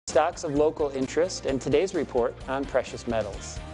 Stocks of local interest and today's report on precious metals.